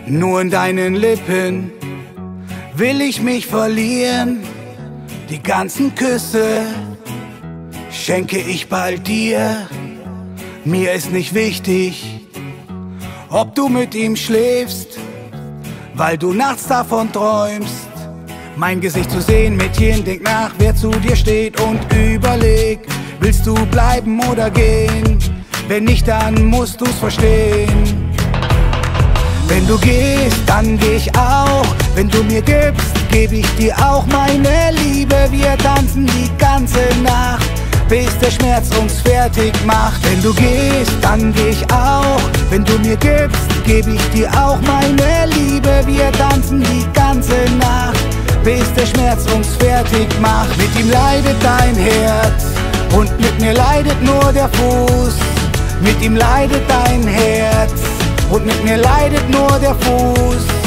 Nur in deinen Lippen will ich mich verlieren. Die ganzen Küsse schenke ich bald dir. Mir ist nicht wichtig, ob du mit ihm schläfst, weil du nachts davon träumst, mein Gesicht zu sehen. Mädchen, denk nach, wer zu dir steht und überleg, willst du bleiben oder gehen? Wenn nicht, dann musst du's verstehen. Wenn du gehst, dann geh ich auch. Wenn du mir gibst, geb ich dir auch meine Liebe. Wir tanzen die ganze Nacht, bis der Schmerz uns fertig macht. Wenn du gehst, dann geh ich auch. Wenn du mir gibst, geb ich dir auch meine Liebe. Wir tanzen die ganze Nacht, bis der Schmerz uns fertig macht. Mit ihm leidet dein Herz und mit mir leidet nur der Fuß. Mit ihm leidet dein Herz und mit mir leidet nur der Fuß.